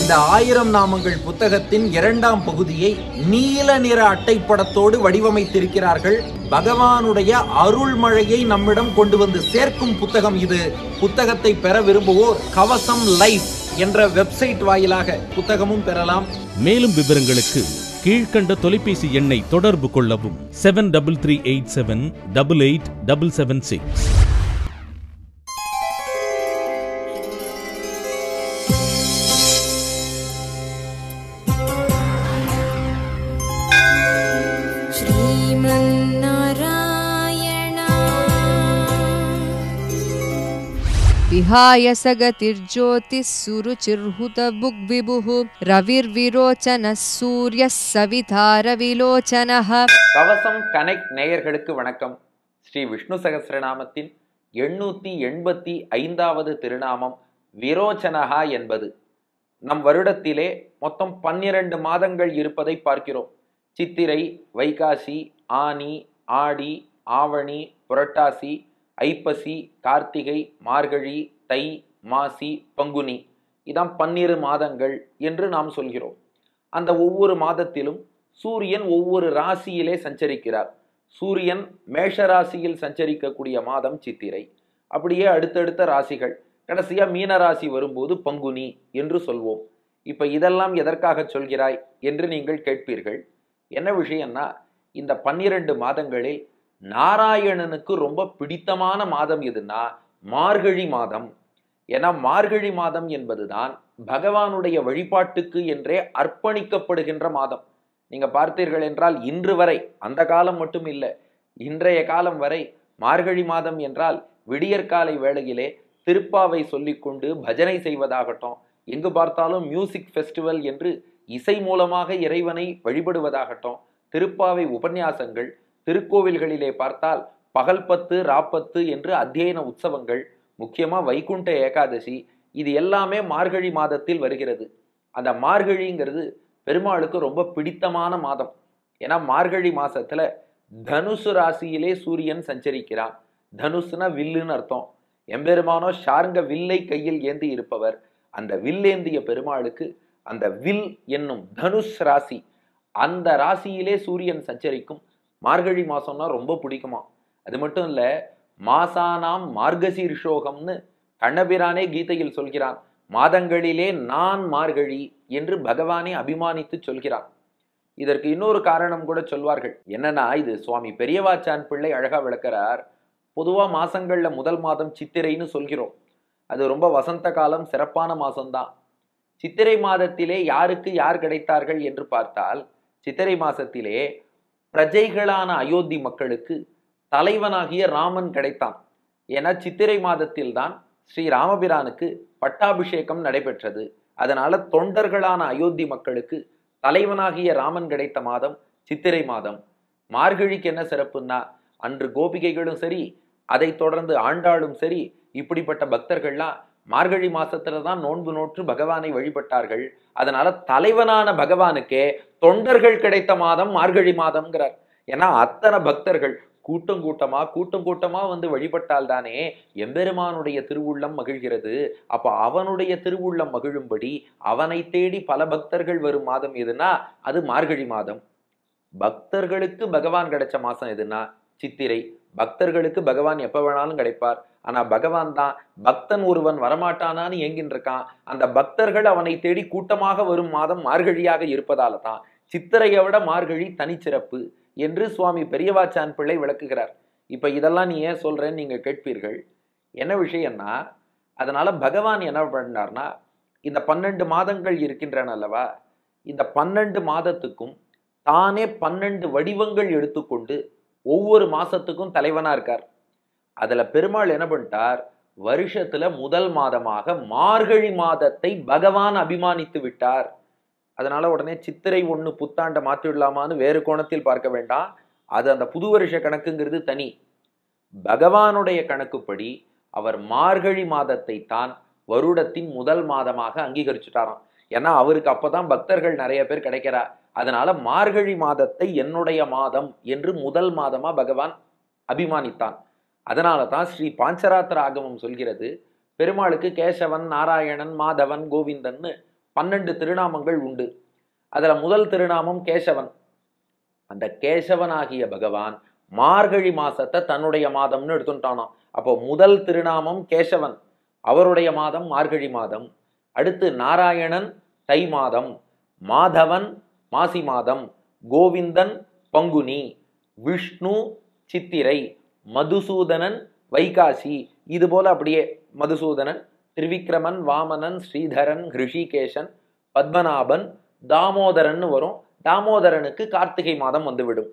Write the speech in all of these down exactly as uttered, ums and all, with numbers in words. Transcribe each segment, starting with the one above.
இந்த ஆயிரம் நாமங்கள் புத்தகத்தின் இரண்டாம் பகுதியை நீல நிற அட்டைப்படத்தோடு வடிவமைத்திருக்கிறார்கள். பகவானுடைய அருள்மழையை நம்மிடம் கொண்டு வந்து சேர்க்கும் புத்தகம் இது. புத்தகத்தை பெற விரும்புவோர் கவசம் லைஃப் என்ற வெப்சைட் வாயிலாக புத்தகமும் பெறலாம். மேலும் விவரங்களுக்கு கீழ்கண்ட தொலைபேசி எண்ணை தொடர்பு கொள்ளவும். Seven double three eight seven double eight double seven six. विहाय सगतिर्ज्योतिः सुरुचिर्हुतभुग्विभुः रविर्विरोचनः सूर्यः सविता रविलोचनः. கவசம் கனெக்ட் நேயர்களுக்கு வணக்கம். ஸ்ரீ விஷ்ணு சகஸ்ரநாமத்தின் எண்ணூத்தி எண்பத்தி ஐந்தாவது திருநாமம் விரோச்சனஹா என்பது. நம் வருடத்திலே மொத்தம் பன்னிரண்டு மாதங்கள் இருப்பதை பார்க்கிறோம். சித்திரை, வைகாசி, ஆனி, ஆடி, ஆவணி, புரட்டாசி, ஐப்பசி, கார்த்திகை, மார்கழி, தை, மாசி, பங்குனி, இதான் பன்னிரு மாதங்கள் என்று நாம் சொல்கிறோம். அந்த ஒவ்வொரு மாதத்திலும் சூரியன் ஒவ்வொரு ராசியிலே சஞ்சரிக்கிறார். சூரியன் மேஷ ராசியில் சஞ்சரிக்கக்கூடிய மாதம் சித்திரை. அப்படியே அடுத்தடுத்த ராசிகள், கடைசியா மீன ராசி வரும்போது பங்குனி என்று சொல்வோம். இப்ப இதெல்லாம் எதற்காக சொல்கிறாய் என்று நீங்கள் கேட்பீர்கள். என்ன விஷயம்னா, இந்த பன்னிரண்டு மாதங்களில் நாராயணனுக்கு ரொம்ப பிடித்தமான மாதம் எதுனா மார்கழி மாதம். ஏன்னா மார்கழி மாதம் என்பதுதான் பகவானுடைய வழிபாட்டுக்கு என்றே அர்ப்பணிக்கப்படுகின்ற மாதம். நீங்க பார்த்தீர்கள் என்றால் இன்று வரை, அந்த காலம் மட்டும் இல்லை, இன்றைய காலம் வரை மார்கழி மாதம் என்றால் விடியற்காலை வேளையிலே திருப்பாவை சொல்லிக்கொண்டு பஜனை செய்வதாகட்டும், எங்கு பார்த்தாலும் மியூசிக் ஃபெஸ்டிவல் என்று இசை மூலமாக இறைவனை வழிபடுவதாகட்டும், திருப்பாவை உபன்யாசங்கள், திருக்கோவில்களிலே பார்த்தால் பகல் பத்து ராப்பத்து என்று அத்தியன உற்சவங்கள், முக்கியமா வைகுண்ட ஏகாதசி, இது எல்லாமே மார்கழி மாதத்தில் வருகிறது. அந்த மார்கழிங்கிறது பெருமாளுக்கு ரொம்ப பிடித்தமான மாதம். ஏன்னா மார்கழி மாசத்துல தனுசு ராசியிலே சூரியன் சஞ்சரிக்கிறான். தனுசுனா வில்லுன்னு அர்த்தம். எம்பெருமானோ ஷார்ங்க வில்லை கையில் ஏந்தி இருப்பவர். அந்த வில்லேந்திய பெருமாளுக்கு அந்த வில் என்னும் தனுஷ் ராசி, அந்த ராசியிலே சூரியன் சஞ்சரிக்கும். மார்கழி மாசம்னா ரொம்ப பிடிக்குமா. அது மட்டும் இல்ல, மாசானாம் மார்கசீர்ஷோகம்னு கண்ணபிரானே கீதையில் சொல்கிறான். மாதங்களிலே நான் மார்கழி என்று பகவானே அபிமானித்து சொல்கிறான். இதற்கு இன்னொரு காரணம் கூட சொல்வார்கள். என்னன்னா, இது சுவாமி பெரியவாச்சான் பிள்ளை அழகா விளக்கிறார். பொதுவா மாசங்கள்ல முதல் மாதம் சித்திரைன்னு சொல்கிறோம். அது ரொம்ப வசந்த காலம், சிறப்பான மாசம்தான். சித்திரை மாதத்திலே யாருக்கு யார் கிடைத்தார்கள் என்று பார்த்தால், சித்திரை மாசத்திலே பிரஜைகளான அயோத்தி மக்களுக்கு தலைவனாகிய ராமன் கிடைத்தான். ஏன்னா சித்திரை மாதத்தில் தான் ஸ்ரீ ராமபிரானுக்கு பட்டாபிஷேகம் நடைபெற்றது. அதனால தொண்டர்களான அயோத்தி மக்களுக்கு தலைவனாகிய ராமன் கிடைத்த மாதம் சித்திரை மாதம். மார்கழிக்கு என்ன சிறப்புன்னா, அன்று கோபிகைகளும் சரி, அதை தொடர்ந்து ஆண்டாளும் சரி, இப்படிப்பட்ட பக்தர்கள்லாம் மார்கழி மாசத்துல தான் நோன்பு நோற்று பகவானை வழிபட்டார்கள். அதனால தலைவனான பகவானுக்கே தொண்டர்கள் கிடைத்த மாதம் மார்கழி மாதம்ங்கிறார். ஏன்னா அத்தனை பக்தர்கள் கூட்டம் கூட்டமா கூட்டம் கூட்டமா வந்து வழிபட்டால் தானே எம்பெருமானுடைய திருவுள்ளம் மகிழ்கிறது. அப்ப அவனுடைய திருவுள்ளம் மகிழும்படி அவனை தேடி பல பக்தர்கள் வரும் மாதம் எதுனா அது மார்கழி மாதம். பக்தர்களுக்கு பகவான் கிடைச்ச மாசம் எதுனா சித்திரை. பக்தர்களுக்கு பகவான் எப்ப வேணாலும் கிடைப்பார். ஆனா பகவான் தான் பக்தன் ஒருவன் வரமாட்டானான்னு ஏங்கின்னு இருக்கான். அந்த பக்தர்கள் அவனை தேடி கூட்டமாக வரும் மாதம் மார்கழியாக இருப்பதால தான் சித்திரையை விட மார்கழி தனிச்சிறப்பு என்று சுவாமி பெரியவாச்சான் பிள்ளை விளக்குகிறார். இப்ப இதெல்லாம் நீ ஏன் சொல்றேன்னு நீங்க கேட்பீர்கள். என்ன விஷயம்னா, அதனால பகவான் என்ன பண்ணார்னா, இந்த பன்னெண்டு மாதங்கள் இருக்கின்றன அல்லவா, இந்த பன்னெண்டு மாதத்துக்கும் தானே பன்னெண்டு வடிவங்கள் எடுத்துக்கொண்டு ஒவ்வொரு மாசத்துக்கும் தலைவனா இருக்கார். அதுல பெருமாள் என்ன பண்ணிட்டார், வருஷத்துல முதல் மாதமாக மார்கழி மாதத்தை பகவான் அபிமானித்து விட்டார். அதனால உடனே சித்திரை ஒண்ணு புத்தாண்ட மாற்றிடலாமான்னு வேறு கோணத்தில் பார்க்க வேண்டாம். அது அந்த புது வருஷ கணக்குங்கிறது தனி. பகவானுடைய கணக்குப்படி அவர் மார்கழி மாதத்தை தான் வருடத்தின் முதல் மாதமாக அங்கீகரிச்சுட்டாராம். ஏன்னா அவருக்கு அப்பதான் பக்தர்கள் நிறைய பேர் கிடைக்கிறா. அதனால மார்கழி மாதத்தை என்னுடைய மாதம் என்று முதல் மாதமா பகவான் அபிமானித்தான். அதனால தான் ஸ்ரீ பாஞ்சராத்திர ஆகமம் சொல்கிறது, பெருமாளுக்கு கேசவன், நாராயணன், மாதவன், கோவிந்தன்னு பன்னெண்டு திருநாமங்கள் உண்டு. அதுல முதல் திருநாமம் கேசவன். அந்த கேசவன் ஆகிய பகவான் மார்கழி மாசத்தை தன்னுடைய மாதம்னு எடுத்துட்டானாம். அப்போ முதல் திருநாமம் கேசவன், அவருடைய மாதம் மார்கழி மாதம். அடுத்து நாராயணன் தை மாதம், மாதவன் மாசி மாதம், கோவிந்தன் பங்குனி, விஷ்ணு சித்திரை, மதுசூதனன் வைகாசி. இது போல அப்படியே மதுசூதனன், திரிவிக்ரமன், வாமனன், ஸ்ரீதரன், ஹிருஷிகேஷன், பத்மநாபன், தாமோதரன் வரும். தாமோதரனுக்கு கார்த்திகை மாதம் வந்துவிடும்.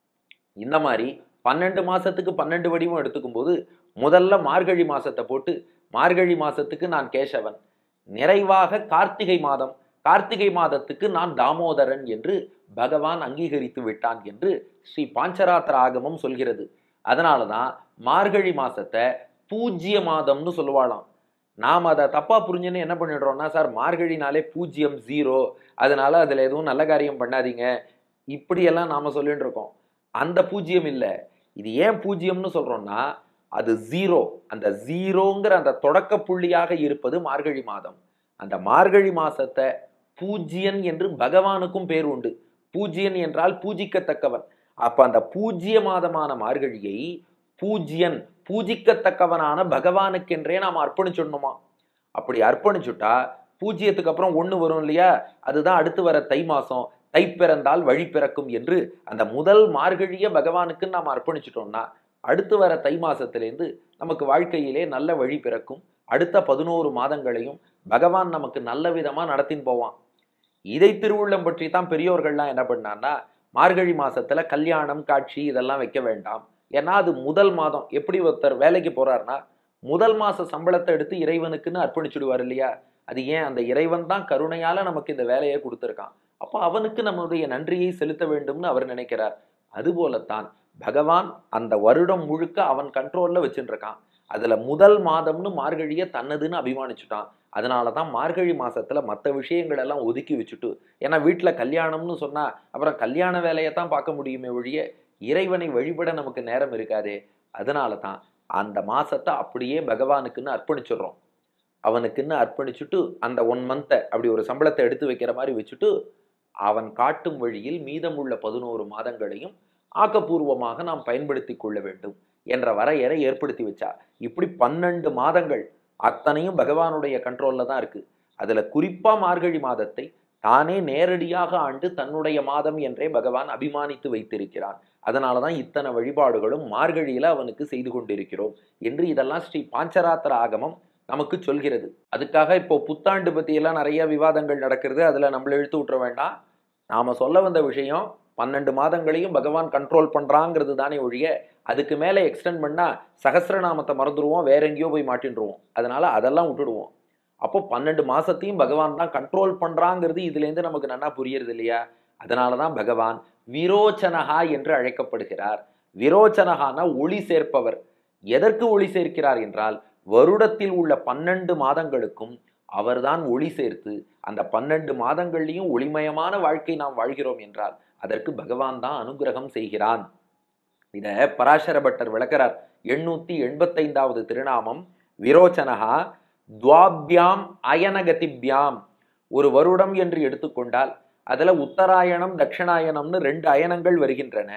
இந்த மாதிரி பன்னெண்டு மாசத்துக்கு பன்னெண்டு வடிவம் எடுத்துக்கும் போது முதல்ல மார்கழி மாசத்தை போட்டு, மார்கழி மாசத்துக்கு நான் கேசவன், நிறைவாக கார்த்திகை மாதம், கார்த்திகை மாதத்துக்கு நான் தாமோதரன் என்று பகவான் அங்கீகரித்து விட்டான் என்று ஸ்ரீ பாஞ்சராத்திர ஆகமம் சொல்கிறது. அதனாலதான் மார்கழி மாசத்தை பூஜ்ய மாதம்னு சொல்லுவாளாம். நாம் அதை தப்பா புரிஞ்சுன்னு என்ன பண்ணிடுறோம்னா, சார் மார்கழினாலே பூஜ்யம் ஜீரோ, அதனால அதுல எதுவும் நல்ல காரியம் பண்ணாதீங்க, இப்படியெல்லாம் நாம சொல்லிட்டு இருக்கோம். அந்த பூஜ்யம் இல்லை. இது ஏன் பூஜ்யம்னு சொல்றோம்னா, அது ஜீரோ. அந்த ஜீரோங்கிற அந்த தொடக்க புள்ளியாக இருப்பது மார்கழி மாதம். அந்த மார்கழி மாசத்தை பூஜ்யன் என்று பகவானுக்கும் பேர் உண்டு. பூஜ்யன் என்றால் பூஜிக்கத்தக்கவன். அப்ப அந்த பூஜ்ய மாதமான மார்கழியை பூஜ்யன், பூஜிக்கத்தக்கவனான பகவானுக்கென்றே நாம் அர்ப்பணிச்சுடணுமா. அப்படி அர்ப்பணிச்சுட்டா பூஜ்யத்துக்கு அப்புறம் ஒண்ணு வரும் இல்லையா, அதுதான் அடுத்து வர தை மாசம். தை பிறந்தால் வழி பிறக்கும் என்று அந்த முதல் மார்கழிய பகவானுக்கு நாம் அர்ப்பணிச்சுட்டோம்னா அடுத்து வர தை மாசத்திலேருந்து நமக்கு வாழ்க்கையிலே நல்ல வழி பிறக்கும். அடுத்த பதினோரு மாதங்களையும் பகவான் நமக்கு நல்ல விதமா நடத்தின்னு போவான். இதை திருவுள்ளம் பற்றி தான் பெரியோர்கள்லாம் என்ன பண்ணான்னா, மார்கழி மாசத்துல கல்யாணம் காட்சி இதெல்லாம் வைக்க வேண்டாம். ஏன்னா அது முதல் மாதம். எப்படி ஒருத்தர் வேலைக்கு போறாருன்னா முதல் மாச சம்பளத்தை எடுத்து இறைவனுக்குன்னு அர்ப்பணிச்சுடுவார் இல்லையா. அது ஏன், அந்த இறைவன் தான் கருணையால நமக்கு இந்த வேலையை கொடுத்துருக்கான். அப்போ அவனுக்கு நம்மளுடைய நன்றியை செலுத்த வேண்டும்னு அவர் நினைக்கிறார். அதுபோலத்தான் பகவான் அந்த வருடம் முழுக்க அவன் கண்ட்ரோல்ல வச்சுட்டு இருக்கான். அதுல முதல் மாதம்னு மார்கழிய தன்னதுன்னு அபிமானிச்சுட்டான். அதனாலதான் மார்கழி மாசத்துல மற்ற விஷயங்கள் எல்லாம் ஒதுக்கி வச்சுட்டு, ஏன்னா வீட்டுல கல்யாணம்னு சொன்னா அப்புறம் கல்யாண வேலையத்தான் பார்க்க முடியுமே ஒழிய இறைவனை வழிபட நமக்கு நேரம் இருக்காதே. அதனால தான் அந்த மாசத்தை அப்படியே பகவானுக்குன்னு அர்ப்பணிச்சிடுறோம். அவனுக்குன்னு அர்ப்பணிச்சுட்டு அந்த ஒன் மந்த்தை அப்படி ஒரு சம்பளத்தை எடுத்து வைக்கிற மாதிரி வச்சுட்டு அவன் காட்டும் வழியில் மீதமுள்ள பதினோரு மாதங்களையும் ஆக்கப்பூர்வமாக நாம் பயன்படுத்தி கொள்ள வேண்டும் என்ற வரையறை ஏற்படுத்தி வச்சா. இப்படி பன்னெண்டு மாதங்கள் அத்தனையும் பகவானுடைய கண்ட்ரோல்ல தான் இருக்கு. அதுல குறிப்பா மார்கழி மாதத்தை தானே நேரடியாக ஆண்டு தன்னுடைய மாதம் என்றே பகவான் அபிமானித்து வைத்திருக்கிறான். அதனாலதான் இத்தனை வழிபாடுகளும் மார்கழியில அவனுக்கு செய்து கொண்டிருக்கிறோம் என்று இதெல்லாம் ஸ்ரீ பாஞ்சராத்திர ஆகமம் நமக்கு சொல்கிறது. அதுக்காக இப்போ புத்தாண்டு பத்தி எல்லாம் நிறைய விவாதங்கள் நடக்கிறது. அதுல நம்மள இழுத்து விட்டுற வேண்டாம். நாம சொல்ல வந்த விஷயம் பன்னெண்டு மாதங்களையும் பகவான் கண்ட்ரோல் பண்றாங்கிறது தானே ஒழிய அதுக்கு மேல எக்ஸ்டெண்ட் பண்ணா சகஸ்ரநாமத்தை மறந்துடுவோம், வேற எங்கேயோ போய் மாட்டின்றுவோம். அதனால அதெல்லாம் விட்டுடுவோம். அப்போ பன்னெண்டு மாசத்தையும் பகவான் தான் கண்ட்ரோல் பண்றாங்கிறது இதுல இருந்து நமக்கு நல்லா புரியுறது இல்லையா. அதனாலதான் பகவான் விரோச்சனஹா என்று அழைக்கப்படுகிறார். விரோச்சனஹானா ஒளி சேர்ப்பவர். எதற்கு ஒளி சேர்க்கிறார் என்றால் வருடத்தில் உள்ள பன்னெண்டு மாதங்களுக்கும் அவர்தான் ஒளி சேர்த்து அந்த பன்னெண்டு மாதங்கள்லையும் ஒளிமயமான வாழ்க்கை நாம் வாழ்கிறோம் என்றால் அதற்கு பகவான் தான் அனுகிரகம் செய்கிறான். இத பராசர பட்டர் விளக்கிறார். எண்ணூத்தி எண்பத்தைந்தாவது திருநாமம் விரோச்சனஹா துவாபியாம் அயனகதிபியாம். ஒரு வருடம் என்று எடுத்துக்கொண்டால் அதுல உத்தராயணம் தட்சிணாயனம்னு ரெண்டு அயனங்கள் வருகின்றன.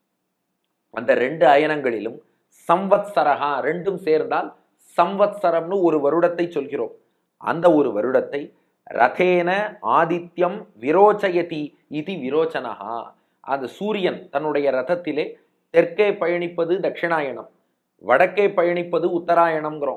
அந்த ரெண்டு அயனங்களிலும் சம்வத்சரஹா ரெண்டும் சேர்ந்தால் சம்வத்சரம்னு ஒரு வருடத்தை சொல்கிறோம். அந்த ஒரு வருடத்தை ரதேன ஆதித்யம் விரோச்சயதி இது விரோச்சனஹா. அந்த சூரியன் தன்னுடைய ரதத்திலே தெற்கே பயணிப்பது தட்சிணாயனம், வடக்கே பயணிப்பது உத்தராயணம்ங்கிறோம்.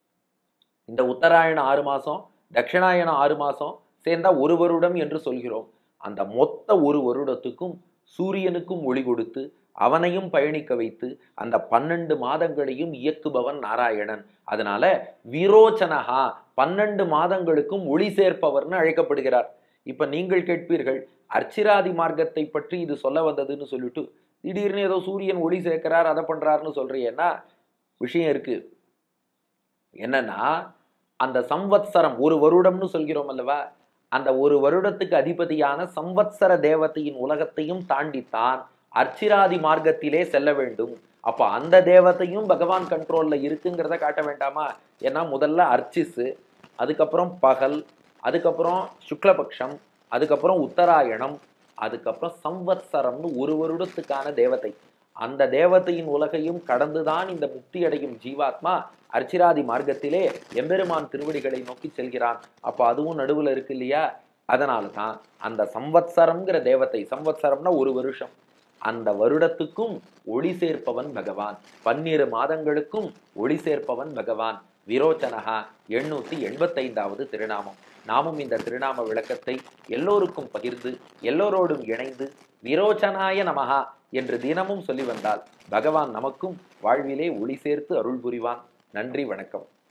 இந்த உத்தராயணம் ஆறு மாசம், தட்சிணாயனம் ஆறு மாசம் சேர்ந்தா ஒரு வருடம் என்று சொல்கிறோம். அந்த மொத்த ஒரு வருடத்துக்கும் சூரியனுக்கும் ஒளி கொடுத்து அவனையும் பயணிக்க வைத்து அந்த பன்னெண்டு மாதங்களையும் இயக்குபவன் நாராயணன். அதனால விரோச்சனஹா பன்னெண்டு மாதங்களுக்கும் ஒளி சேர்ப்பவர்னு அழைக்கப்படுகிறார். இப்ப நீங்கள் கேட்பீர்கள், அர்ச்சிராதி மார்க்கத்தை பற்றி இது சொல்ல வந்ததுன்னு சொல்லிட்டு திடீர்னு ஏதோ சூரியன் ஒளி சேர்க்கிறார் அதை பண்றாருன்னு சொல்றீங்கன்னா விஷயம் இருக்கு. என்னன்னா அந்த சம்வத்சரம் ஒரு வருடம்னு சொல்கிறோம் அல்லவா, அந்த ஒரு வருடத்துக்கு அதிபதியான சம்வத்சர தேவதையின் உலகத்தையும் தாண்டித்தான் அர்ச்சிராதி மார்க்கத்திலே செல்ல வேண்டும். அப்ப அந்த தேவத்தையும் பகவான் கண்ட்ரோல்ல இருக்குங்கிறத காட்ட வேண்டாமா. ஏன்னா முதல்ல அர்ச்சிசு, அதுக்கப்புறம் பகல், அதுக்கப்புறம் சுக்லபக்ஷம், அதுக்கப்புறம் உத்தராயணம், அதுக்கப்புறம் சம்வத்சரம்னு ஒரு வருடத்துக்கான தேவதை. அந்த தேவதையின் உலகையும் கடந்துதான் இந்த முக்தி அடையும் ஜீவாத்மா அர்ச்சிராதி மார்க்கத்திலே எம்பெருமான் திருவடிகளை நோக்கி செல்கிறான். அப்போ அதுவும் நடுவில் இருக்கு இல்லையா? அதனால தான் அந்த சம்வத்சரம்ங்கிற தேவதை, சம்வத்சரம்னா ஒரு வருஷம், அந்த வருடத்துக்கும் ஒளி சேர்ப்பவன் பகவான், பன்னிரு மாதங்களுக்கும் ஒளி சேர்ப்பவன் பகவான். விரோச்சனஹா எண்ணூத்தி எண்பத்தைந்தாவது திருநாமம். நாமும் இந்த திருநாம விளக்கத்தை எல்லோருக்கும் பகிர்ந்து எல்லோரோடும் இணைந்து விரோச்சனாய நமஹா என்று தினமும் சொல்லி வந்தால் பகவான் நமக்கும் வாழ்விலே ஒளி சேர்த்து அருள் புரிவான். நன்றி, வணக்கம்.